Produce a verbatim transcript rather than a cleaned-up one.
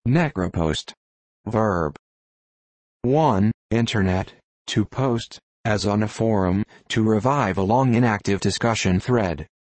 Necropost. Verb. one. Internet. To post, as on a forum, to revive a long inactive discussion thread.